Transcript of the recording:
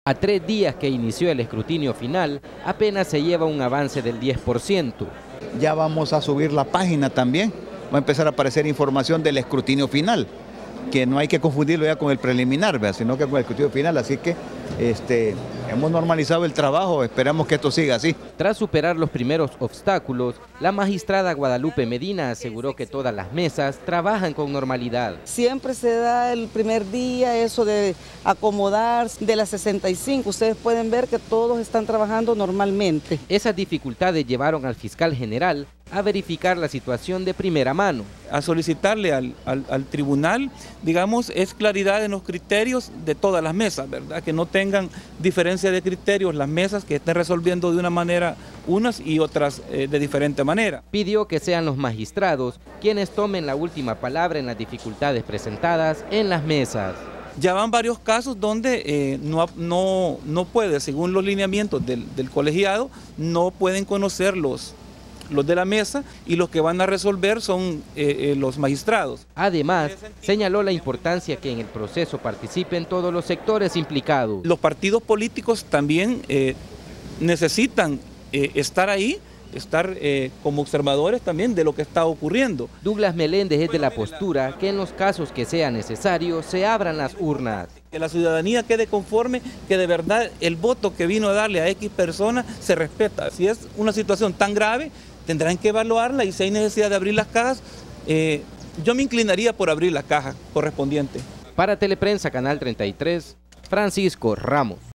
A 3 días que inició el escrutinio final, apenas se lleva un avance del 10%. Ya vamos a subir la página también, va a empezar a aparecer información del escrutinio final, que no hay que confundirlo ya con el preliminar, ¿verdad? Sino que con el escrutinio final, así que hemos normalizado el trabajo, esperamos que esto siga así. Tras superar los primeros obstáculos, la magistrada Guadalupe Medina aseguró que todas las mesas trabajan con normalidad. Siempre se da el primer día eso de acomodar de las 65, ustedes pueden ver que todos están trabajando normalmente. Esas dificultades llevaron al fiscal general a verificar la situación de primera mano. A solicitarle al tribunal, digamos, es claridad en los criterios de todas las mesas, ¿verdad? Que no tengan diferencia de criterios las mesas, que estén resolviendo de una manera unas y otras de diferente manera. Pidió que sean los magistrados quienes tomen la última palabra en las dificultades presentadas en las mesas. Ya van varios casos donde no puede, según los lineamientos del colegiado, no pueden conocer los de la mesa, y los que van a resolver son los magistrados. Además, señaló la importancia que en el proceso participen todos los sectores implicados. Los partidos políticos también necesitan estar ahí, estar como observadores también de lo que está ocurriendo. Douglas Meléndez es de la postura que en los casos que sea necesario se abran las urnas. Que la ciudadanía quede conforme, que de verdad el voto que vino a darle a X persona se respeta. Si es una situación tan grave, tendrán que evaluarla, y si hay necesidad de abrir las cajas, yo me inclinaría por abrir la caja correspondiente. Para Teleprensa, Canal 33, Francisco Ramos.